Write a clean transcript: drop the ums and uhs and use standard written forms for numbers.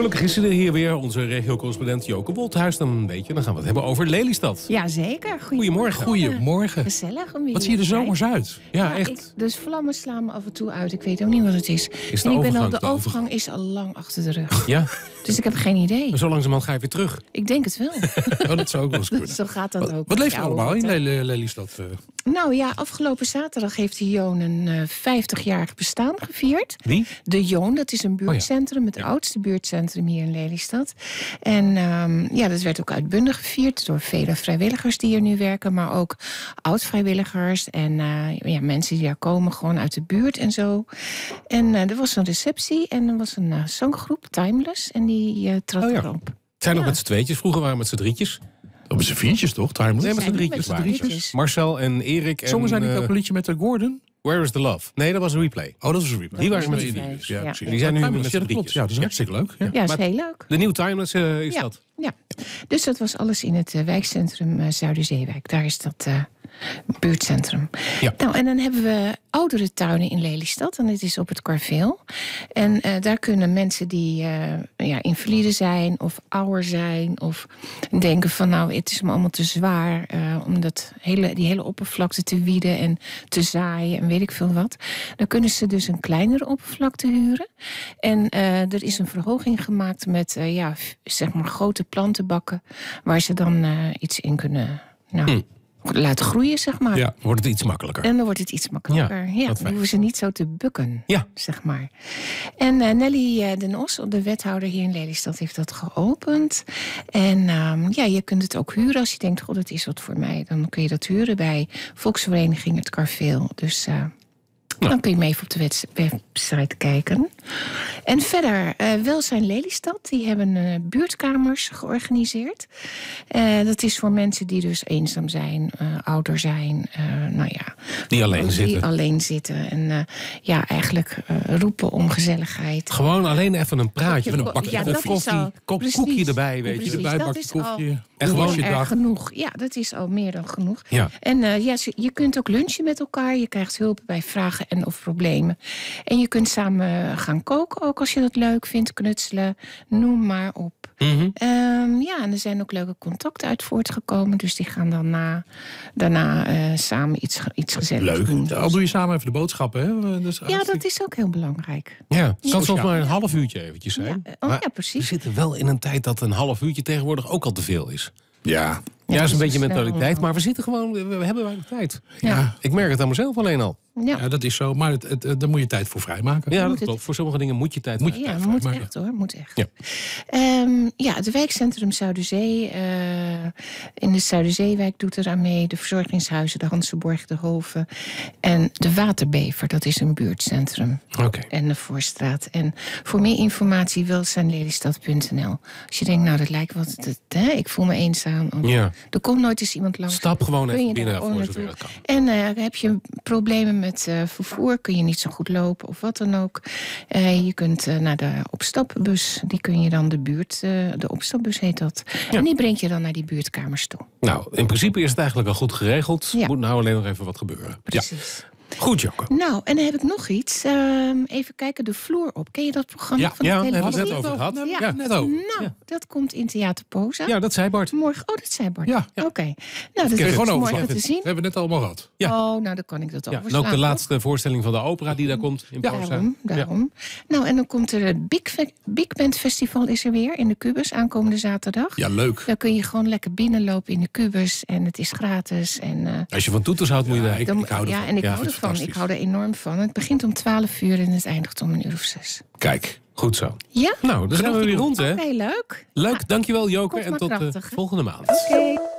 Gelukkig is ze er hier weer, onze regio-correspondent Joke Wolthuis. Dan gaan we het hebben over Lelystad. Jazeker. Goedemorgen. Goedemorgen. Gezellig om hier Wat zie je er zomers uit? Ja, echt. Dus vlammen slaan me af en toe uit. Ik weet ook niet wat het is. De overgang is al lang achter de rug. Ja? Dus ik heb geen idee. Maar zo langzamerhand ga je weer terug. Ik denk het wel. Oh, dat zou ook wel eens kunnen. Zo gaat dat ook. Wat leeft er allemaal in Lelystad? Nou ja, afgelopen zaterdag heeft de Joon een 50-jarig bestaan gevierd. Wie? De Joon, dat is een buurtcentrum, het oudste buurtcentrum hier in Lelystad. En dat werd ook uitbundig gevierd door vele vrijwilligers die hier nu werken, maar ook oud-vrijwilligers en mensen die daar komen gewoon uit de buurt en zo. En er was een receptie en er was een zanggroep, Timeless, en die trad erop. Het zijn nog met z'n tweetjes, vroeger waren we met z'n drietjes. Op z'n viertjes toch? Timeless? Nee, met z'n drietjes. Marcel en Erik. Zongen zij niet ook een liedje met de Gordon? Where is the Love? Nee, dat was een replay. Oh, dat was een replay. Die waren met z'n drietjes. Ja. Die zijn nu met z'n drietjes. Ja, dat is hartstikke leuk. Ja. Ja, dat is heel leuk. De nieuwe Timeless is dat. Ja, dus dat was alles in het wijkcentrum Zuiderzeewijk. Daar is dat buurtcentrum. Ja. Nou, en dan hebben we oudere tuinen in Lelystad. En dit is op het Karveel. En daar kunnen mensen die invalide zijn of ouder zijn, of denken van nou, het is me allemaal te zwaar om die hele oppervlakte te wieden en te zaaien en weet ik veel wat. Dan kunnen ze dus een kleinere oppervlakte huren. En er is een verhoging gemaakt met grote plantenbakken waar ze dan iets in kunnen laten groeien, zeg maar. Ja, wordt het iets makkelijker. En dan wordt het iets makkelijker. Ja, dan hoeven ze niet zo te bukken, zeg maar. En Nelly Den Os, de wethouder hier in Lelystad, heeft dat geopend. En je kunt het ook huren als je denkt, god, dat is wat voor mij. Dan kun je dat huren bij Volksvereniging Het Karveel. Dus dan kun je mee even op de website kijken. En verder, Welzijn Lelystad, die hebben buurtkamers georganiseerd. Dat is voor mensen die dus eenzaam zijn, ouder zijn, die alleen zitten. En eigenlijk roepen om gezelligheid. Gewoon alleen even een praatje met een bakje koffie, koekje erbij, weet je. Erbij, bakje koffie. En gewoon erg genoeg. Ja, dat is al meer dan genoeg. Ja. En je kunt ook lunchen met elkaar. Je krijgt hulp bij vragen en of problemen. En je kunt samen gaan koken, ook als je dat leuk vindt, knutselen. Noem maar op. Mm-hmm. En er zijn ook leuke contacten uit voortgekomen. Dus die gaan dan daarna samen iets gezelligs doen. Al doe je samen even de boodschappen, hè? Dat is ook heel belangrijk. Ja, het kan soms maar een half uurtje eventjes zijn. Ja, precies. We zitten wel in een tijd dat een half uurtje tegenwoordig ook al te veel is. Ja. Ja, dat is een beetje mentaliteit, maar we zitten gewoon, we hebben weinig tijd. Ja. Ik merk het aan mezelf alleen al. Ja, dat is zo, maar daar moet je tijd voor vrijmaken. Ja, dat klopt. Voor sommige dingen moet je tijd vrijmaken. Ja, moet echt hoor, moet echt. Ja. Het wijkcentrum Zuiderzee, in de Zuiderzeewijk doet eraan mee. De verzorgingshuizen, de Hanseborg, de Hoven. En de Waterbever, dat is een buurtcentrum. Oké. En de Voorstraat. En voor meer informatie welzijnlelystad.nl. Als je denkt, nou dat lijkt wat, ik voel me eenzaam. Er komt nooit eens iemand langs. Stap gewoon even binnen voor zover dat kan. En heb je problemen met vervoer, kun je niet zo goed lopen of wat dan ook. Je kunt naar de opstapbus, die kun je dan de opstapbus heet dat. Ja. En die brengt je dan naar die buurtkamers toe. Nou, in principe is het eigenlijk al goed geregeld. Ja. Moet nou alleen nog even wat gebeuren. Precies. Ja. Goed, Joke. Nou, en dan heb ik nog iets. Even kijken, de vloer op. Ken je dat programma van de televisie? televisie? Daar hebben we het net over gehad. Ja, net over. Nou, dat komt in Theater Poza. Ja, dat zei Bart. Morgen. Oh, dat zei Bart. Ja. Oké. Nou, dat is gewoon morgen te zien. We hebben het net allemaal gehad. Ja. Oh, nou, dan kan ik dat overslaan. En ook de laatste voorstelling van de opera die daar komt in Poza. Daarom. Nou, en dan komt er het Big Band Festival is er weer in de Kubus aankomende zaterdag. Ja, leuk. Dan kun je gewoon lekker binnenlopen in de Kubus en het is gratis. En, als je van toeters houdt, moet je daar. Ik hou ervan. Ja, en ik hou ervan. Ik hou er enorm van. Het begint om 12 uur en het eindigt om 6:00. Kijk, goed zo. Ja? Nou, dan zijn we weer rond, hè? Oké, leuk. Leuk, dankjewel Joke. Komt En maar tot krachtig, volgende maand. Oké.